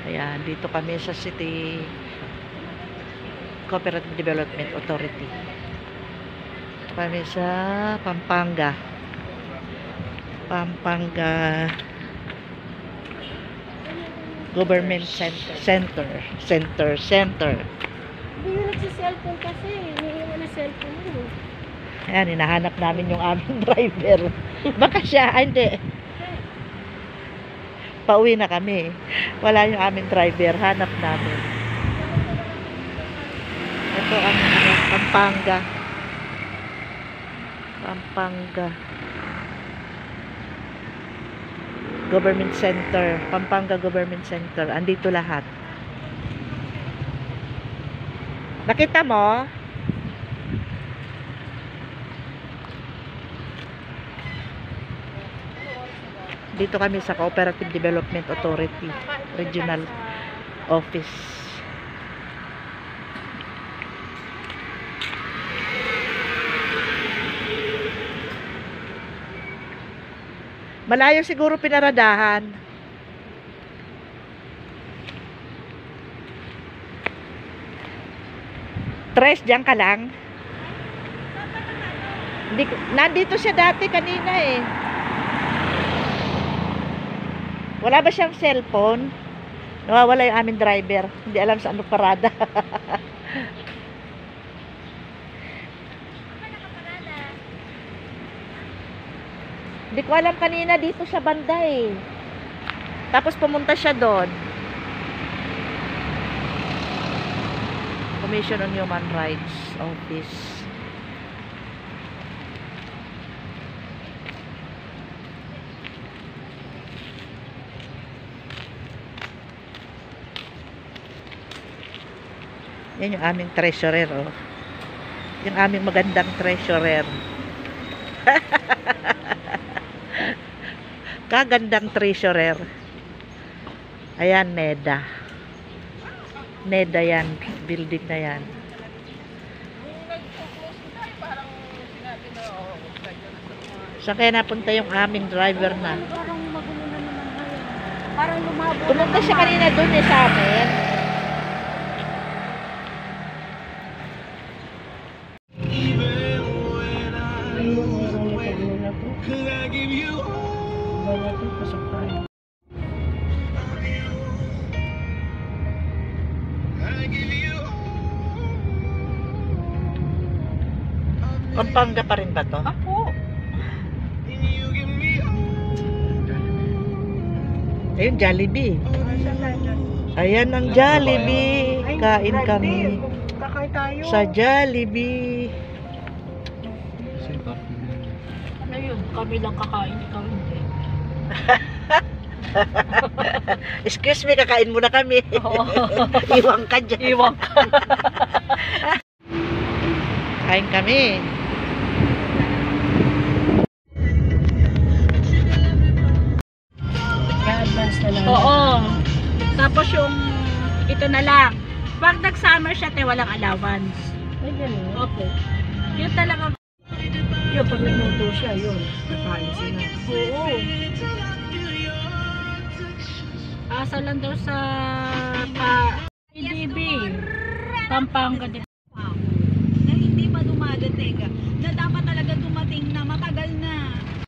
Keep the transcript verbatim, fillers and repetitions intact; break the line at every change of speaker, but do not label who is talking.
Ayan, dito kami sa City Cooperative Development Authority. Dito kami sa Pampanga. Pampanga Government Center. Center. Center. Center.
Hindi yun nagsi-cellphone kasi. Hinihinga na cellphone mo.
Ayan, hinahanap namin yung aming driver. Baka siya, ay hindi. Pauwi na kami. Wala yung aming driver. Hanap namin. Ito ang ano, Pampanga. Pampanga. Government Center. Pampanga Government Center. Andito lahat. Nakita mo? Dito kami sa Cooperative Development Authority Regional Office. Malayo siguro pinaradahan. Tres, diyan ka lang. Hindi, nandito siya dati kanina eh. Wala ba siyang cellphone? Nawawala yung aming driver. Hindi alam saan parada. Hindi ko alam kanina dito sa banda eh. Tapos pumunta siya doon. Commission on Human Rights Office. Yan yung aming treasurer, oh. Yung aming magandang treasurer. Kagandang treasurer. Ayan, NEDA. NEDA yan. Building na yan. Saan kaya napunta yung aming driver na?
Parang magulo na naman ngayon. Parang lumabo.
Pumunta siya kanina dun eh sa amin. Pampanga pa rin ba to?
Ako.
Ayun, Jollibee. Ayan ang Jollibee. Kain kami
Kakain tayo.
sa Jollibee.
Ano yun? Kami lang kakain, ikaw hindi.
Excuse me, kakain muna kami. Iwang ka dyan.
Iwang ka.
Kain kami.
I-advance na lang.
Oo. Tapos yung ito na lang. Pag nag-summer siya, te, walang allowance.
Ay, ganun.
Opo. Yun talaga.
Yun, pag nagluto siya, yun. Nakain sila.
Oo. Asa lang daw sa pa P D B. Pampanga din.
Na hindi pa dumadating, na dapat talaga dumating na matagal na.